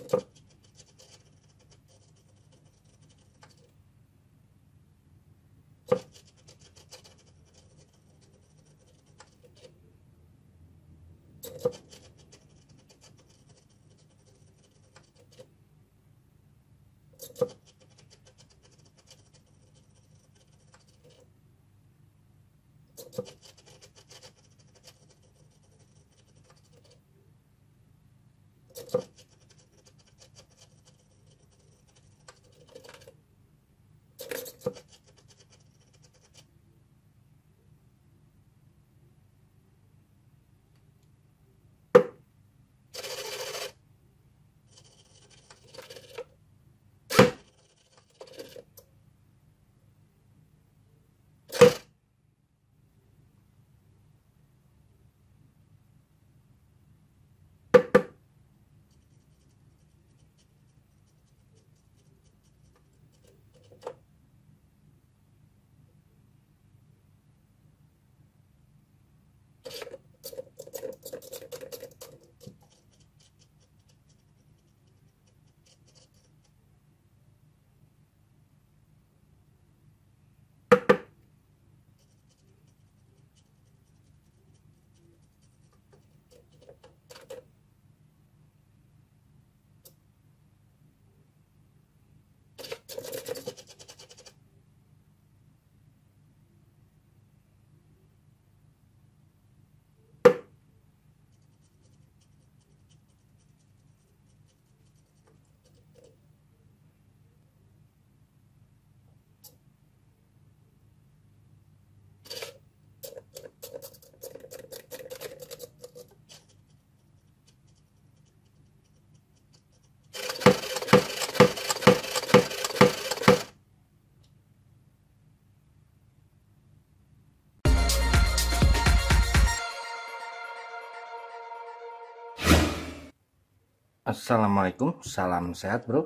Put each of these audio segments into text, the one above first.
Assalamualaikum, salam sehat bro.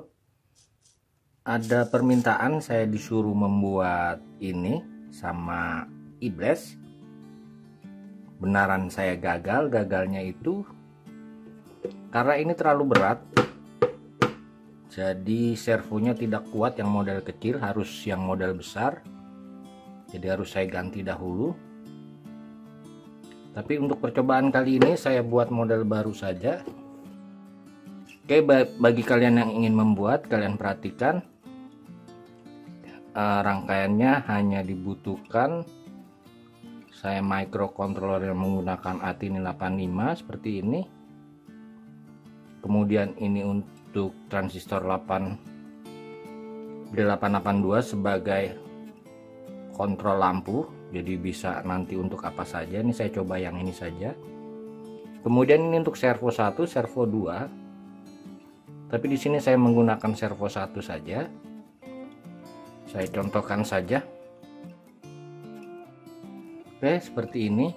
Ada permintaan saya disuruh membuat ini sama Ibles. Benaran saya gagalnya itu karena ini terlalu berat. Jadi servonya tidak kuat, yang model kecil harus yang model besar. Jadi harus saya ganti dahulu. Tapi untuk percobaan kali ini saya buat model baru saja. Oke, bagi kalian yang ingin membuat, kalian perhatikan rangkaiannya hanya dibutuhkan saya microcontroller yang menggunakan Atini 85 seperti ini. Kemudian ini untuk transistor D882 sebagai kontrol lampu, jadi bisa nanti untuk apa saja. Ini saya coba yang ini saja. Kemudian ini untuk servo 1, servo 2. Tapi di sini saya menggunakan servo 1 saja. Saya contohkan saja. Oke, seperti ini.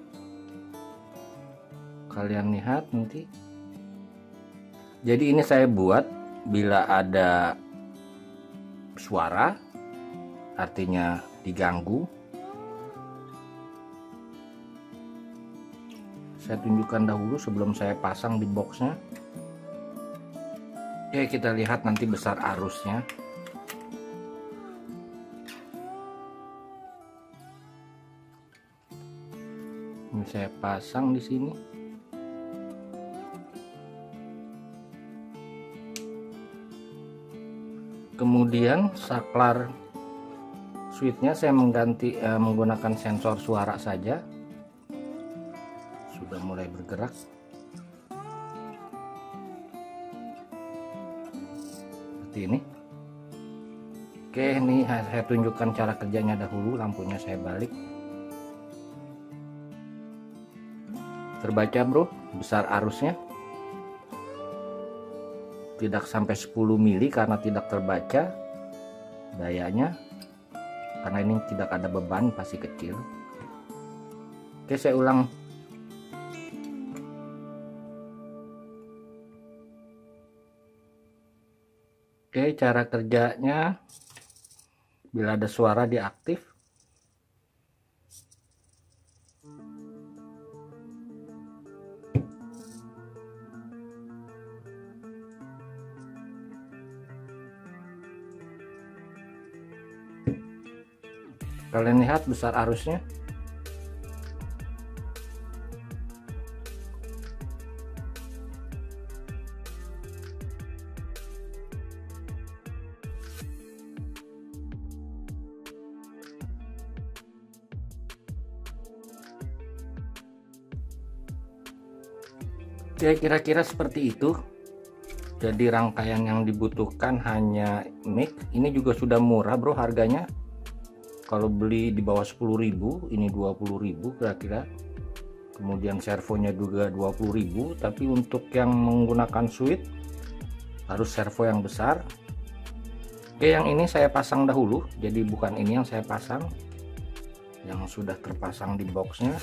Kalian lihat nanti. Jadi ini saya buat bila ada suara, artinya diganggu. Saya tunjukkan dahulu sebelum saya pasang di boxnya. Oke, kita lihat nanti besar arusnya. Ini saya pasang di sini. Kemudian saklar switchnya saya menggunakan sensor suara saja. Sudah mulai bergerak. Ini. Oke, ini saya tunjukkan cara kerjanya dahulu. Lampunya saya balik. Terbaca bro, besar arusnya. Tidak sampai 10 mili karena tidak terbaca dayanya. Karena ini tidak ada beban, pasti kecil. Oke, saya ulang. Oke, cara kerjanya bila ada suara diaktif. Kalian lihat besar arusnya. Oke, kira-kira seperti itu. Jadi rangkaian yang dibutuhkan hanya mic. Ini juga sudah murah bro harganya. Kalau beli di bawah 10.000, ini 20.000 kira-kira. Kemudian servonya juga 20.000, tapi untuk yang menggunakan switch harus servo yang besar. Oke, yang ini saya pasang dahulu, jadi bukan ini yang saya pasang, yang sudah terpasang di boxnya.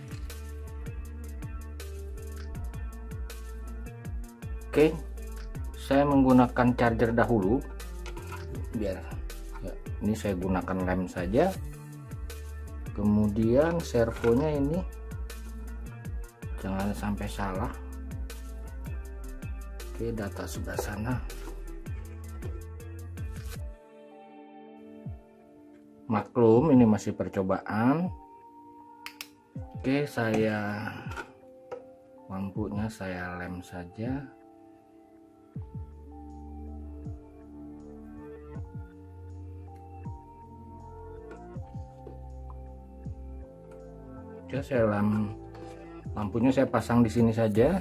Oke, saya menggunakan charger dahulu biar ya, ini saya gunakan lem saja. Kemudian servonya ini jangan sampai salah. Oke, data sebelah sana. Maklum ini masih percobaan. Oke, lampunya saya lem saja. Oke, lampunya saya pasang di sini saja.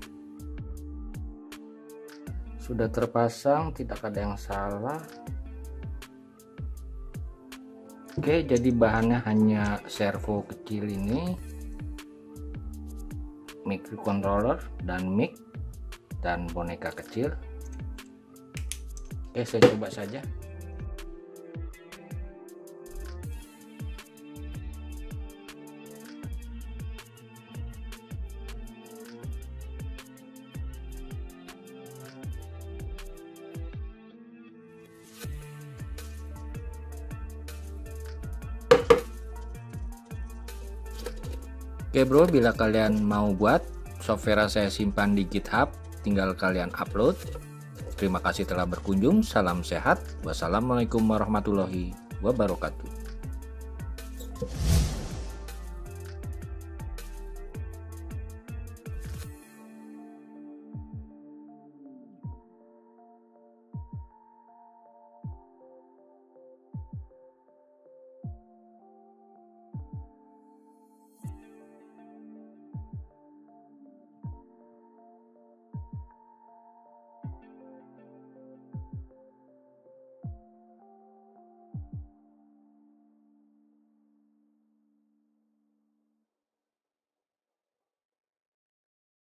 Sudah terpasang, tidak ada yang salah. Oke, jadi bahannya hanya servo kecil ini, microcontroller dan mic dan boneka kecil. Oke, saya coba saja. Oke bro, bila kalian mau buat, software saya simpan di GitHub, tinggal kalian upload. Terima kasih telah berkunjung, salam sehat, wassalamualaikum warahmatullahi wabarakatuh.